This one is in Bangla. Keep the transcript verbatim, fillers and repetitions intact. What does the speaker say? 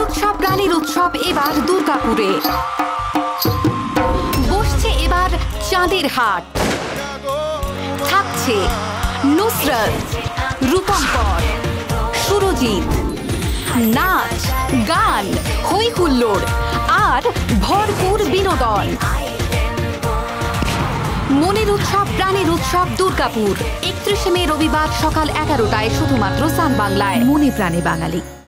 উৎসব প্রাণীর উৎসব এবার দুর্গাপুরে বসছে এবার চাঁদের হাট। থাকছে নুসরত, রূপঙ্কর, সুরজিৎ, নাচ, গান, হই হুল্লোড় আর ভরপুর বিনোদন। মনের উৎসব প্রাণীর উৎসব দুর্গাপুর একত্রিশে মে রবিবার সকাল এগারোটায় শুধুমাত্র সান বাংলায়। মনে প্রাণে বাঙালি।